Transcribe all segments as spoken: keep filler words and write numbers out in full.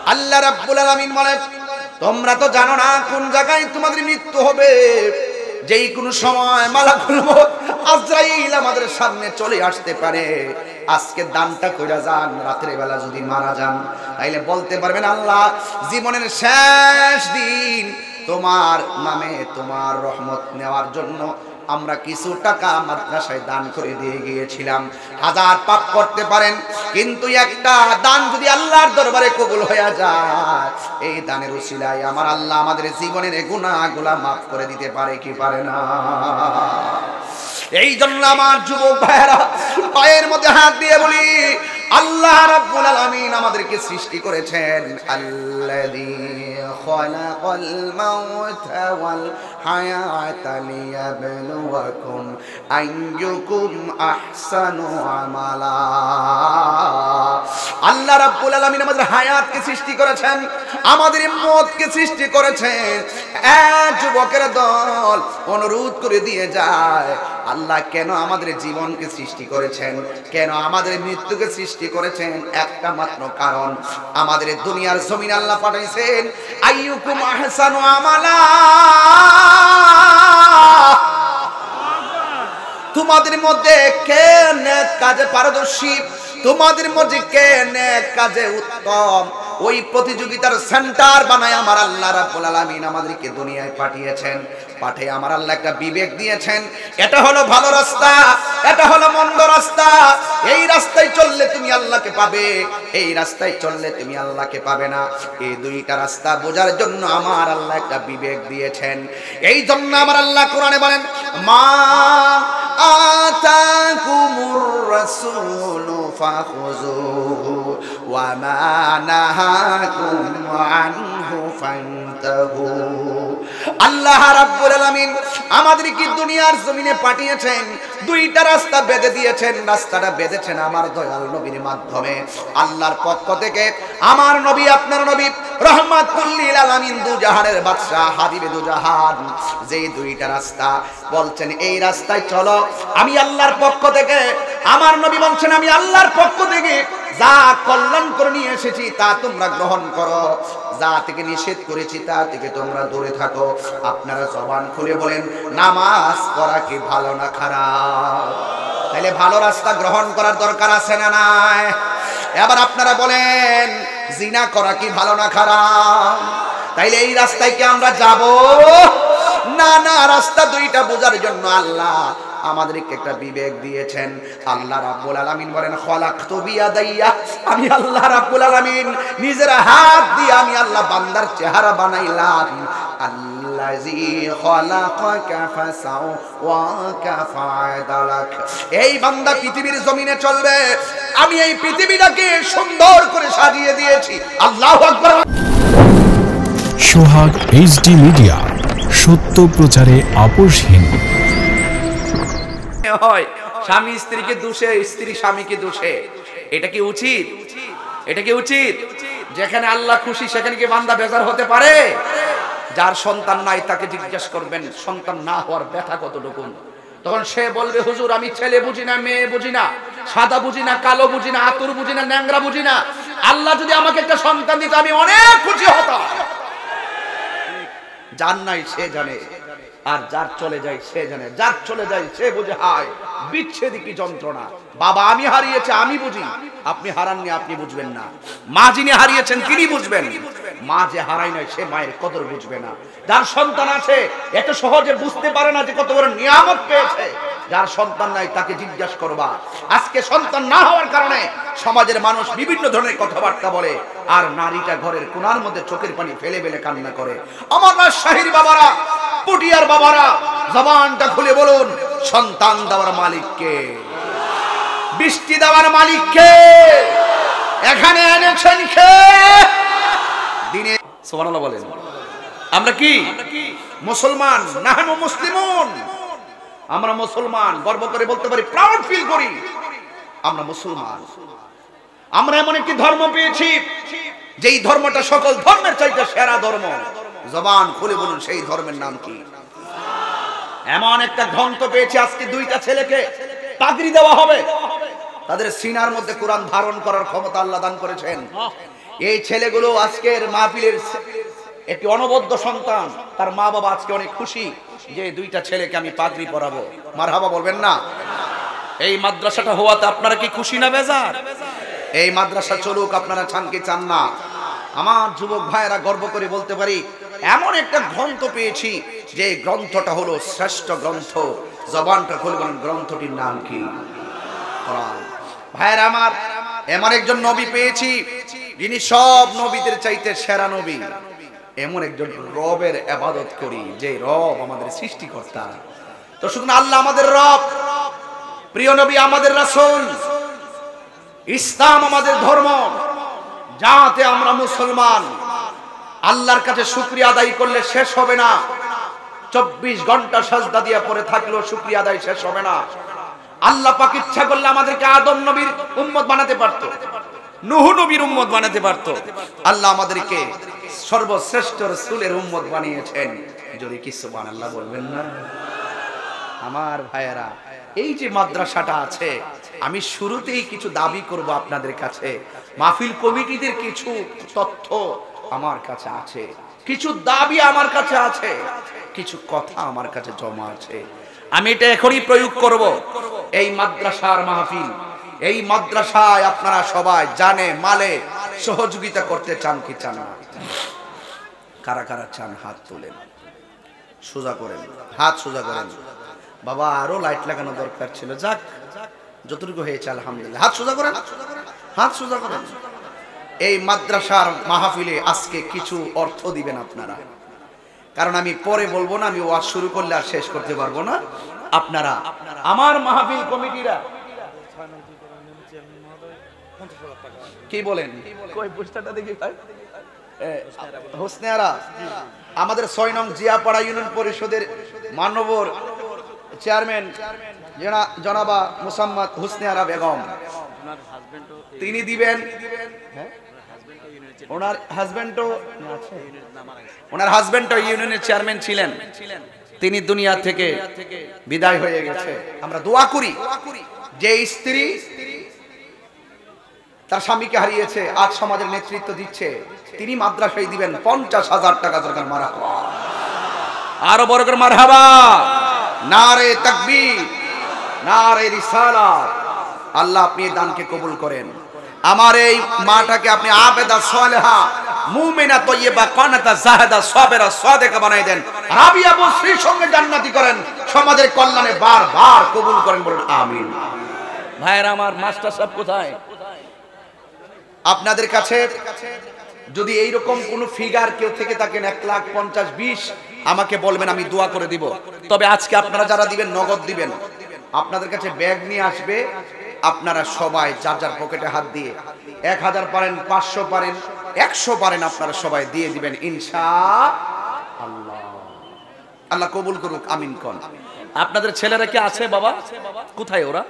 আল্লাহ রাব্বুল আলামিন বলেন তোমরা তো জানো না কোন জায়গায় তোমাদের মৃত্যু হবে। যেই কোনো সময় মালাকুল মউত আজরাইল আমাদের সামনে চলে আসতে পারে। আজকে দানটা কইরা যান, রাতের বেলা যদি মারা যান তাইলে বলতে পারবেন আল্লাহ জীবনের শেষ দিন তোমার নামে তোমার রহমত নেওয়ার জন্য আমরা কিছু টাকা মাদ্রাসায় দান করে দিয়ে গিয়েছিলাম। হাজার পাপ করতে পারেন, কিন্তু একটা দান যদি আল্লাহর দরবারে কবুল হয়ে যায়, এই দানের উসিলায় আমার আল্লাহ আমাদের জীবনের গুনাহগুলো মাফ করে দিতে পারে কি পারে না? এই জন্য আমার যুবক ভাইরা পায়ের মধ্যে হাত দিয়ে বলি, আল্লাহ রাব্বুল আলামিন আমাদেরকে সৃষ্টি করেছেন। আল্লাযী খালাকাল মাউতা ওয়াল হায়াতা লিয়াবলুয়াকুম আইয়ুকুম আহসানু আমালা। আল্লাহ রাব্বুল আলামিন আমাদের হায়াতকে সৃষ্টি করেছেন, আমাদের মওতকে সৃষ্টি করেছেন। এক যুবকের দল অনুরোধ করে দিয়ে যায়, আল্লাহ কেন আমাদের জীবনকে সৃষ্টি করেছেন, কেন আমাদের মৃত্যুকে সৃষ্টি করেছেন? একটা মাত্র কারণ, আমাদের দুনিয়ার জমিন আল্লাহ পাঠাইছেন আইয়ুকুম আহসানু আমালা, তোমাদের মধ্যে কে নেক কাজে পারদর্শী, তোমাদের মধ্যে কে নেক কাজে উত্তম, ওই প্রতিযোগিতার সেন্টার বানায় আমার আল্লাহ রাব্বুল আলামিন আমাদেরকে দুনিয়ায় পাঠিয়েছেন। পাঠে আমার আল্লাহ একটা বিবেক দিয়েছেন, এটা হলো ভালো রাস্তা, এটা হলো মন্দ রাস্তা। এই রাস্তায় চললে তুমি আল্লাহকে পাবে, এই রাস্তায় চললে তুমি আল্লাহকে পাবে না। এই দুইটা রাস্তা বোঝার জন্য আমার আল্লাহ একটা বিবেক দিয়েছেন। এই জন্য আমার আল্লাহ কোরআনে বলেন, মা আতাকুমুর রাসূলু ফাখুযুহু ওয়া মা নাহাকুম আনহু ফান্তাহু। আল্লাহ রাব্বুল আলামিন আমাদেরকে দুনিয়ার জমিনে পাঠিয়েছেন, দুইটা রাস্তা বেঁধে দিয়েছেন। রাস্তাটা বেঁধেছেন আমার দয়াল নবীর মাধ্যমে। আল্লাহর পক্ষ থেকে আমার নবী, আপনার নবী রহমাতুল লিল আলামিন, দুজাহানের বাদশা, হাবিবে দুজাহান, যেই দুইটা রাস্তা বলছেন এই রাস্তায় চলো। আমি আল্লাহর পক্ষ থেকে, আমার নবী বলছেন আমি আল্লাহর পক্ষ থেকে যা কল্যাণ করে নিয়ে এসেছি তা তোমরা গ্রহণ করো, যা থেকে নিষেধ করেছি তা থেকে তোমরা দূরে থাকো। আপনারা জবান খুলে বলেন, নামাজ পড়া কি ভালো না খারাপ? তাহলে ভালো রাস্তা গ্রহণ করার দরকার আছে না নাই? এবার আপনারা বলেন, জিনা করা কি ভালো না খারাপ? তাইলে এই রাস্তায় কি আমরা যাব? না না, রাস্তা দুইটা বোঝার জন্য আল্লাহ আমাদেরকে একটা বিবেক দিয়েছেন। আল্লাহ রাব্বুল আলামিন বলেন, খলাকতু বিয়াদাইয়া, আমি আল্লাহ রাব্বুল আলামিন নিজের হাত দিয়ে আমি আল্লাহ বান্দার চেহারা বানাইলাম। আল্লাযী খলাকাকা ফাসাওয়াকা ফাআদালাক, এই বান্দা পৃথিবীর জমিনে চলবে, আমি এই পৃথিবীটাকে সুন্দর করে সাজিয়ে দিয়েছি। আল্লাহু আকবার। সোহাগ এইচডি মিডিয়া, সত্য প্রচারে আপোষহীন। হয় স্বামী স্ত্রীকে দোষে, স্ত্রী স্বামীকে দোষে, এটা কি উচিত? এটা কি উচিত? যেখানে আল্লাহ খুশি সেখানে কি বান্দা বেজার হতে পারে? যার সন্তান নাই তাকে জিজ্ঞেস করবেন সন্তান না হওয়ার ব্যথা কতটুকু। তখন সে বলবে, হুজুর আমি ছেলে বুঝি না, মেয়ে বুঝি না, সাদা বুঝি না, কালো বুঝি না, আতুর বুঝি না, ন্যাংরা বুঝি না, আল্লাহ যদি আমাকে একটা সন্তান দিত আমি অনেক খুশি হতাম। যার নাই সে জানে, আর যার চলে যায় সে জানে। যার চলে যায় সে বুঝে হায় বিচ্ছেদী কি যন্ত্রণা। বাবা আমি হারিয়েছে আমি বুঝি, আপনি হারাননি আপনি বুঝবেন না। মা যিনি হারিয়েছেন তিনি বুঝবেন, মা যে হারায় নাই সে মায়ের কদর বুঝবে না। যার সন্তান আছে এত সহজে বুঝতে পারে না যে কত বড় নিয়ামত পেয়েছে। যার সন্তান নাই তাকে জিজ্ঞাসা করবা। আজকে সন্তান না হওয়ার কারণে সমাজের মানুষ বিভিন্ন ধরনের কথাবার্তা বলে, আর নারীটা ঘরের কোণার মধ্যে চোখের পানি ফেলে ফেলে কান্না করে। আমার রাজশাহীর বাবারা, পুটিয়ার বাবারা, জবানটা খুলে বলুন, সন্তান দেওয়ার মালিক কে? বৃষ্টি দেওয়ার মালিক কে? এখানে এনেছেন কে? দিনে সুবহানাল্লাহ বলেন। আমরা কি মুসলমান? নাহনু মুসলিমুন, আমরা মুসলমান। গর্ব করে বলতে পারি, প্রাউড ফিল করি আমরা মুসলমান। আমরা এমন একটি ধর্ম পেয়েছি যেই ধর্মটা সকল ধর্মের চাইতে সেরা ধর্ম। জবান খুলে বলুন সেই ধর্মের নাম কি? এমন একটা গ্রন্থ পেয়েছি, আজকে দুইটা ছেলেকে পাগড়ি দেওয়া হবে, তাদের সিনার মধ্যে কোরআন ধারণ করার ক্ষমতা আল্লাহ দান করেছেন। এই ছেলেগুলো আজকের মাহফিলের একটি অনবদ্য সন্তান, তার মা বাবা আজকে অনেক খুশি যে দুইটা ছেলেকে আমি পাগড়ি পরাবো। মারহাবা বলবেন না? এই মাদ্রাসাটা হওয়াতে আপনারা কি খুশি না বেজার? এই মাদ্রাসা চলুক, আপনারা চান কি চান না? আমার যুবক ভাইয়েরা গর্ব করে বলতে পারি এমন একটা গ্রন্থ পেয়েছি যে গ্রন্থটা হলো শ্রেষ্ঠ গ্রন্থ। জবানটা খুলে বলেন, গ্রন্থটির নাম কি? কোরআন। ভাইয়েরা আমার, এমন একজন নবী পেয়েছি যিনি সব নবীদের চাইতে সেরা নবী। এমন একজন রবের ইবাদত করি যে রব আমাদের সৃষ্টিকর্তা। তো শুধু আল্লাহ আমাদের রব, প্রিয় নবী আমাদের রাসূল, ইসলাম আমাদের ধর্ম, যাতে আমরা মুসলমান। আল্লাহর কাছে শুকরিয়া আদায় করলে শেষ হবে না। চব্বিশ ঘন্টা সাজদা দিয়ে পড়ে থাকলেও শুকরিয়া আদায় শেষ হবে না। আল্লাহ পাক ইচ্ছা করলে আমাদেরকে আদম নবীর উম্মত বানাতে পারত, নূহ নবীর উম্মত বানাতে পারত। আল্লাহ আমাদেরকে সর্বশ্রেষ্ঠ রাসূলের উম্মত বানিয়েছেন। যদি কি সুবহানাল্লাহ বলবেন না? আমার ভাইয়েরা, এই যে মাদ্রাসাটা আছে, আমি শুরুতেই কিছু দাবি করব আপনাদের কাছে। মাহফিল কমিটিদের কিছু তথ্য আমার কাছে আছে, কিছু দাবি আমার কাছে আছে, কিছু কথা আমার কাছে জমা আছে। আমি এটা এখনই প্রয়োগ করব। এই মাদ্রাসার মাহফিল, এই মাদ্রাসায় আপনারা সবাই জানে মালে সহযোগিতা করতে চান কি চান না? কারা কারা চান হাত তোলেন, সোজা করেন, হাত সোজা করেন। বাবা আরো লাইট লাগানো দরকার ছিল, যাক যতটুকু হয়েছে আলহামদুলিল্লাহ। হাত সোজা করেন, হাত সোজা করেন। এই মাদ্রাসার মাহফিলে আজকে কিছু অর্থ দিবেন আপনারা, কারণ আমি পরে বলবো না, আমি ওয়াজ শুরু করলে আর শেষ করতে পারবো না। আপনারা আমার মাহফিল কমিটিরা কি বলেন? কই পোস্টারটা দেখি ভাই। হোসনেয়ারা আমাদের ছয় নং জিয়াপাড়া ইউনিয়ন পরিষদের মানবর চেয়ারম্যান জনাবা মুসাম্মদ হোসনেয়ারা বেগম, তিনি দিবেন। ওনার হাজবেন্ডও ওনার হাজবেন্ডও ইউনিয়নের চেয়ারম্যান ছিলেন, তিনি দুনিয়া থেকে বিদায় হয়ে গেছে। আমরা দোয়া করি যে স্ত্রী তার স্বামীকে হারিয়েছে, আজ সমাজের নেতৃত্ব দিচ্ছে, তিনি মাদ্রাসায় দিবেন পঞ্চাশ হাজার টাকা দরকার। মারহাবা, আরো বড় করে মারহাবা, নারে তাকবীর, নারে রিসালাত। আল্লাহ আপনি এই দানকে কবুল করেন। আমার এই মাটাকে আপনি আবেদা সালেহা মুমিনা তয়্যিবা কানাতা জাহাদা সাবিরা সাদিকা বানাই দেন, রাবিয়া বসরির সঙ্গে জান্নাতি করেন, সমাজের কল্যাণে বারবার কবুল করেন, বলেন আমিন। ভাইরা আমার, মাস্টার সাহেব কোথায়? আপনাদের কাছে যদি এইরকম কোন ফিগার কেউ থেকে থাকেন, এক লাখ পঞ্চাশ বিশ, আমাকে বলবেন, আমি দোয়া করে দিব। তবে আজকে আপনারা যারা দিবেন নগদ দিবেন, আপনাদের কাছে ব্যাগ নিয়ে আসবে, আপনারা সবাই যার যার পকেটে হাত দিয়ে এক হাজার পারেন, পাঁচশো পারেন, একশো পারেন, আপনারা সবাই দিয়ে দিবেন ইনশাআল্লাহ। আল্লাহ কবুল করুক, আমিন কোন। আপনাদের ছেলেরা কি আছে বাবা? কোথায় ওরা?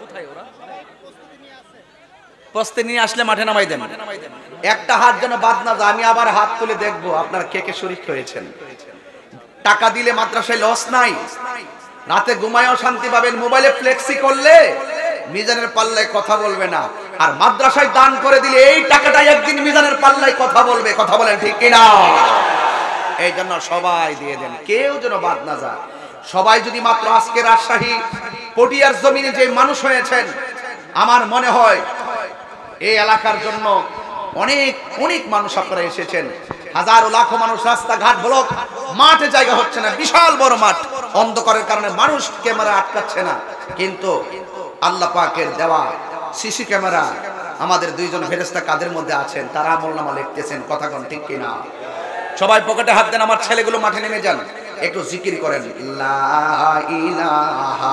প্রস্তুতি নিয়ে আসলে মাঠে নামাই দেন। একটা হাত যেন বাদ না যায়। আমি আবার হাত তুলে দেখবো আপনারা কে কে শরীক হয়েছেন। টাকা দিলে মাদ্রাসায় লস নাই, রাতে ঘুমায়ও শান্তি পাবেন। মোবাইলে ফ্লেক্সি করলে মিজানের পাল্লায় কথা বলবে না, আর মাদ্রাসায় দান করে দিলে এই টাকাটা একদিন মিজানের পাল্লায় কথা বলবে। কথা বলেন ঠিক কিনা? এই জন্য সবাই দিয়ে দেন, কেউ যেন বাদ না যায়। সবাই যদি মাত্র আজকে রাজশাহী পটিয়ার জমিনে যে মানুষ হয়েছেন, আমার মনে হয় এই এলাকার জন্য অনেক অনেক মানুষ আপনারা এসেছেন। হাজারো লাখো মানুষ, রাস্তাঘাট ব্লক, মাঠে জায়গা হচ্ছে না, বিশাল বড় মাঠ, অন্ধকারের কারণে মানুষ ক্যামেরা আটকাচ্ছে না, কিন্তু আল্লাহ পাকের দেওয়া সিসি ক্যামেরা আমাদের দুইজন ফেরেশতা কাদের মধ্যে আছেন, তারা আমলনামা লিখতেছেন। কথা কোন ঠিক কিনা? সবাই পকেটে হাত দেন, আমার ছেলেগুলো মাঠে নেমে যান, একটু জিকির করেন। লা ইলাহা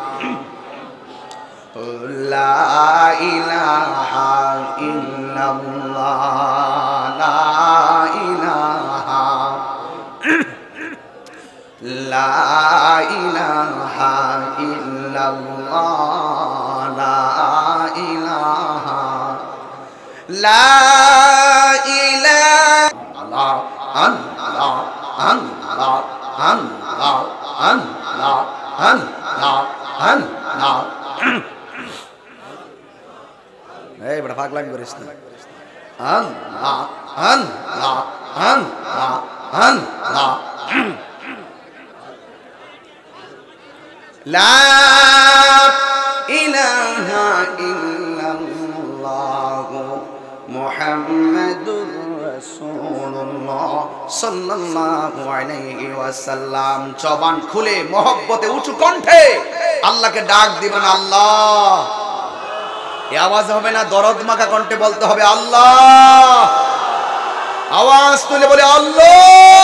লা ইলাহা ইল্লাল্লাহ, লা ইলাহা লা ইলাহা ইল্লাল্লাহ, লা ইলাহা লা ইলাহা আল্লাহ আল্লাহ আল্লাহ আল্লাহ আল্লাহ আল্লাহ। এই বড় পাগলামি করিস না। আল্লাহ আল্লাহ আল্লাহ আল্লাহ লা ইলাহা ইল্লাল্লাহ মুহাম্মাদুর রাসূলুল্লাহ সাল্লাল্লাহু আলাইহি ওয়াসাল্লাম। জবান খুলে মহব্বতে উঁচু কণ্ঠে আল্লাহকে ডাক দিবেন আল্লাহ। এই আওয়াজ হবে না, দরদ মাখা কণ্ঠে বলতে হবে আল্লাহ। আওয়াজ তুলে বলে আল্লাহ।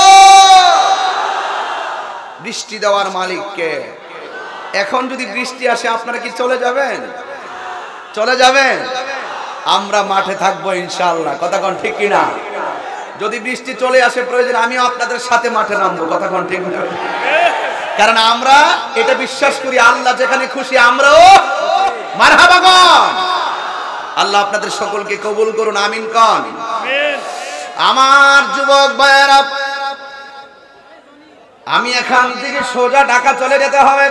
বৃষ্টি দেওয়ার মালিককে। এখন যদি বৃষ্টি আসে আপনারা কি চলে যাবেন? চলে যাবেন? আমরা মাঠে থাকবো ইনশাআল্লাহ। কথা কোন ঠিক কিনা? যদি বৃষ্টি চলে আসে প্রয়োজন আমিও আপনাদের সাথে মাঠে নামবো। কথা কোন ঠিক না? কারণ আমরা এটা বিশ্বাস করি আল্লাহ যেখানে খুশি আমরাও মারহাবা কোন। আল্লাহ আপনাদের সকলকে কবুল করুন, আমিন কোন। আমার যুবক ভাইয়েরা, আমি এখান থেকে সোজা ঢাকা চলে যেতে হবে।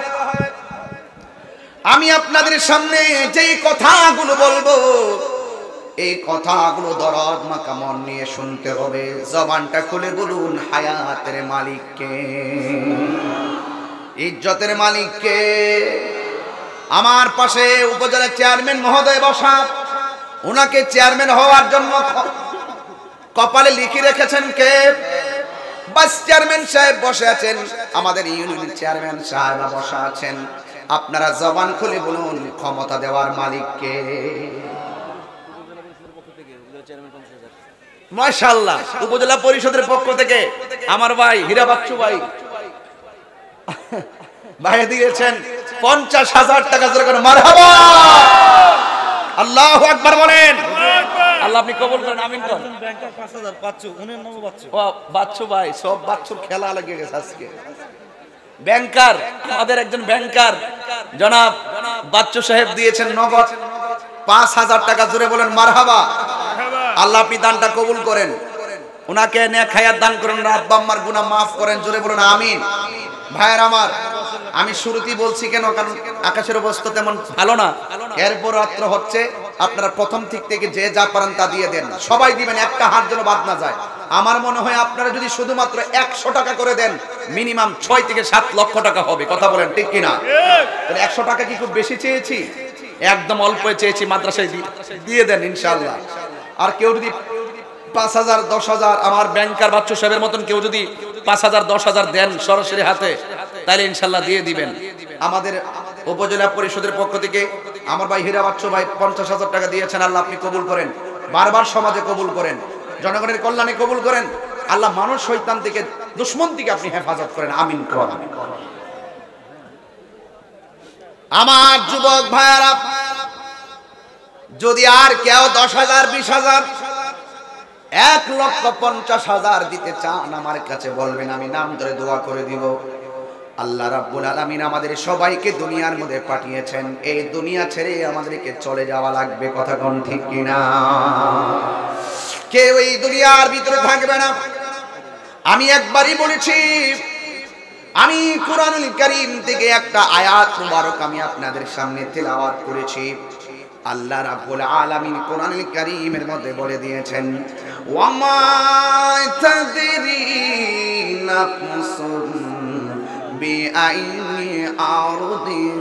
আমি আপনাদের সামনে যেই কথাগুলো বলবো এই কথাগুলো দরদ মাখা মন নিয়ে শুনতে হবে। জবানটা খুলে বলুন হায়াতের মালিককে, ইজ্জতের মালিককে। আমার পাশে উপজেলা চেয়ারম্যান মহোদয় বসা, ওনাকে চেয়ারম্যান হওয়ার জন্য কপালে লিখে রেখেছেন কে? ভাইস চেয়ারম্যান সাহেব বসে আছেন, আমাদের ইউনিয়নের চেয়ারম্যান সাহেব বসা আছেন। আপনারা জবান খুলে বলুন ক্ষমতা দেওয়ার মালিককে। মাশাআল্লাহ, উপজেলা পরিষদের পক্ষ থেকে আমার ভাই হীরা বাচ্চু ভাই ভাই দিয়েছেন পঞ্চাশ হাজার টাকা জোরে করে মারহাবা। আল্লাহু আকবার বলেন। আল্লাহ আপনি কবুল করেন, আমিন করেন। ব্যাংকার পাঁচ হাজার বাচ্চু, উনি নাম বাচ্চু। ও বাচ্চু ভাই, সব বাচ্চুর খেলা লেগে গেছে আজকে। ব্যাংকার, আমাদের একজন ব্যাংকার জনাব বাচ্চু সাহেব দিয়েছেন নগদ পাঁচ হাজার টাকা জোরে বলেন মারহাবা। আল্লাহ আপনি দানটা কবুল করেন, ওনাকে নেক হায়াত দান করেন, আব্বা আম্মার গুনাহ মাফ করেন, জোরে বলেন আমিন। ভাইয়ের আমার, আমি শুরুতেই বলছি কেন, কারণ আকাশের অবস্থা তেমন ভালো না। এরপর রাত্র হচ্ছে, আপনারা প্রথম দিক থেকে যে যা পারেন তা দিয়ে দেন, সবাই দিবেন, একটা হাত যেন বাদ না যায়। আমার মনে হয় আপনারা যদি শুধুমাত্র একশো টাকা করে দেন মিনিমাম ছয় থেকে সাত লক্ষ টাকা হবে। কথা বলেন ঠিক কিনা? তাহলে একশো টাকা কি খুব বেশি চেয়েছি? একদম অল্প চেয়েছি, মাদ্রাসায় দিয়ে দেন ইনশাআল্লাহ। আর কেউ যদি পাঁচ হাজার দশ হাজার আমার ব্যাংকার বাচ্চু সাহেবের মতন কেউ যদি পাঁচ হাজার দশ হাজার দেন সরাসরি হাতে, তাহলে ইনশাল্লাহ দিয়ে দিবেন। আমাদের উপজেলা পরিষদের পক্ষ থেকে আমার ভাই হীরা বাচ্চু ভাই পঞ্চাশ হাজার টাকা দিয়েছেন। আল্লাহ আপনি কবুল করেন, বারবার সমাজে কবুল করেন, জনগণের কল্যাণে কবুল করেন। আল্লাহ মানুষ শয়তান থেকে, দুশমন থেকে আপনি হেফাজত করেন, আমিন করেন। আমার যুবক ভাইয়ারা, যদি আর কেউ দশ হাজার বিশ হাজার এক লক্ষ পঞ্চাশ হাজার দিতে চান আমার কাছে বলবেন, আমি নাম ধরে দোয়া করে দিব। আল্লাহ রাব্বুল আলামিন আমাদের সবাইকে দুনিয়ার মধ্যে পাঠিয়েছেন, এই দুনিয়া ছেড়ে আমাদেরকে চলে যাওয়া লাগবে। কথা কোন ঠিক কিনা? কেউ এই দুনিয়ার ভিতরে থাকবে না। আমি একবারই বলেছি, আমি কুরআনুল কারীম থেকে একটা আয়াত মুবারক আমি আপনাদের সামনে তেলাওয়াত করেছি। আল্লাহ রাব্বুল আলামিন কুরআনুল কারীমের মধ্যে বলে দিয়েছেন, ওয়া মা তাদরি নাফসুন বিআইনি আরদিন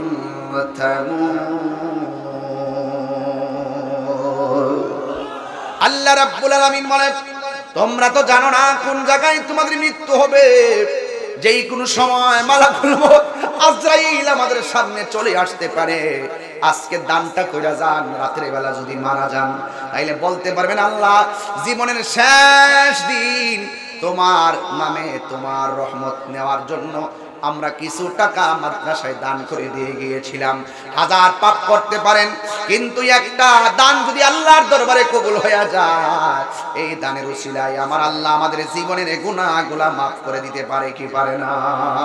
তামুত। আল্লাহ রাব্বুল আলামিন বলেন, তোমরা তো জানো না কোন জায়গায় তোমাদের মৃত্যু হবে। যেই কোনো সময় মালাকুল মউত আজরাইল আমাদের সামনে চলে আসতে পারে। আজকে দানটা কইরা যান, রাতের বেলা যদি মারা যান তাইলে বলতে পারবেন, আল্লাহ জীবনের শেষ দিন তোমার নামে তোমার রহমত নেওয়ার জন্য আমরা কিছু টাকা মাদ্রাসায় দান করে দিয়ে গিয়েছিলাম। হাজার পাপ করতে পারেন, কিন্তু একটা দান যদি আল্লাহর দরবারে কবুল হয়ে যায়, এই দানের উসিলায় আমার আল্লাহ আমাদের জীবনের গুনাহগুলো মাফ করে দিতে পারে কি পারে না?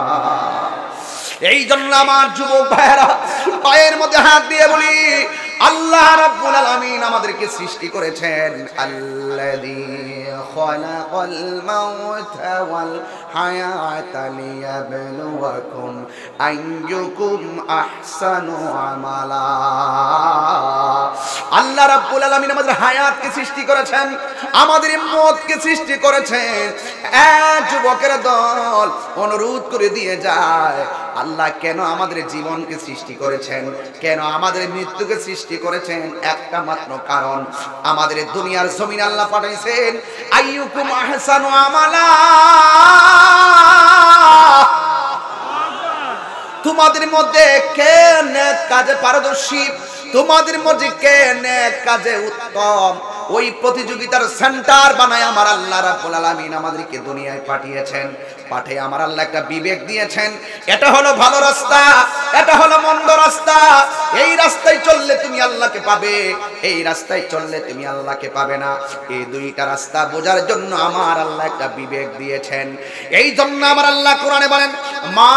এই জন্য আমার যুবক ভাইয়েরা পায়ের মধ্যে হাত দিয়ে বলি, আল্লাহ রাব্বুল আলামিন আমাদেরকে সৃষ্টি করেছেন, আল্লাযী খালাকাল মাউতা ওয়াল হায়াতা লিয়াবলুয়াকুম আইয়ুকুম আহসানু আমালা। আল্লাহ রাব্বুল আলামিন আমাদের হায়াতকে সৃষ্টি করেছেন, আমাদের মওতকে সৃষ্টি করেছেন। এক যুবকের দল অনুরোধ করে দিয়ে যায়, আল্লাহ কেন আমাদের জীবনকে সৃষ্টি করেছেন, কেন আমাদের মৃত্যুকে সৃষ্টি করেছেন? একটা মাত্র কারণ, আমাদের দুনিয়ার জমিন আল্লাহ পাঠাইছেন আইয়ুকুম আহসানু আমালা, তোমাদের মধ্যে কে নেক কাজে পারদর্শী, তোমাদের মধ্যে কে নেক কাজে উত্তম, ওই প্রতিযোগিতার সেন্টার বানায় আমার আল্লাহ রাব্বুল আলামিন আমাদেরকে দুনিয়ায় পাঠিয়েছেন। পাঠে আমার আল্লাহ একটা বিবেক দিয়েছেন, এটা হলো ভালো রাস্তা, এটা হলো মন্দ রাস্তা। এই রাস্তায় চললে তুমি আল্লাহকে পাবে, এই রাস্তায় চললে তুমি আল্লাহকে পাবে না। এই দুইটা রাস্তা বোঝার জন্য আমার আল্লাহ একটা বিবেক দিয়েছেন। এই জন্য আমার আল্লাহ কোরআনে বলেন, মা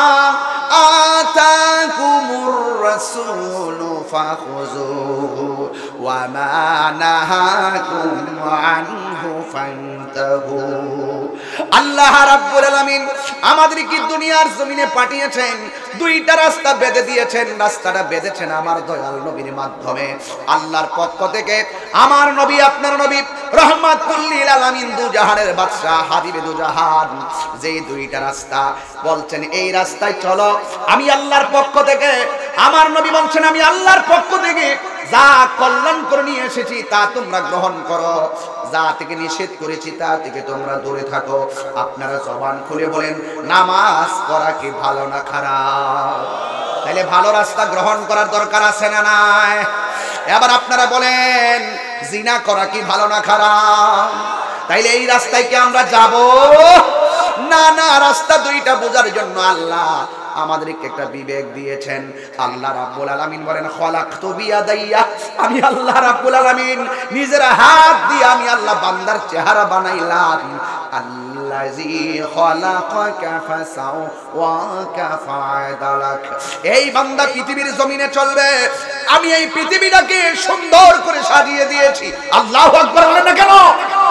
আতাকুমুর রাসূলু ফাখুযুহু ওয়া মা নাহাকুম আনহু ফান্তাহু। আল্লাহ রাব্বুল আলামিন আমাদেরকে দুনিয়ার জমিনে পাঠিয়েছেন, দুইটা রাস্তা বেঁধে দিয়েছেন। রাস্তাটা বেঁধেছেন আমার দয়াল নবীর মাধ্যমে, আল্লাহর পক্ষ থেকে। আমার নবী, আপনার নবী রহমাতুল লিল আলামিন, দুজাহানের বাদশা, হাবিবে দুজাহান, যেই দুইটা রাস্তা বলছেন এই রাস্তায় চলো, আমি আল্লাহর পক্ষ থেকে। আমার নবী বলছেন আমি আল্লাহর পক্ষ থেকে যা কল্যাণ করে নিয়ে এসেছি তা তোমরা গ্রহণ করো, যা থেকে নিষেধ করেছি তা থেকে তোমরা দূরে থাকো। আপনারা জবান খুলে বলেন, নামাজ পড়া কি ভালো না খারাপ? তাহলে ভালো রাস্তা গ্রহণ করার দরকার আছে না নাই? এবার আপনারা বলেন, জিনা করা কি ভালো না খারাপ? তাইলে এই রাস্তায় কি আমরা যাব? না না, রাস্তা দুইটা বোঝার জন্য আল্লাহ আমাদেরকে একটা বিবেক দিয়েছেন। আল্লাহ রাব্বুল আলামিন বলেন, খলাকতু বিয়াদাইয়া, আমি আল্লাহ রাব্বুল আলামিন নিজের হাত দিয়ে আমি আল্লাহ বান্দার চেহারা বানাইলাম। আল্লাযী খলাকাকা ফাসাওয়াকা ফাআদালাক। এই বান্দা পৃথিবীর জমিনে চলবে, আমি এই পৃথিবীটাকে সুন্দর করে সাজিয়ে দিয়েছি। আল্লাহু আকবার বলেন না কেন?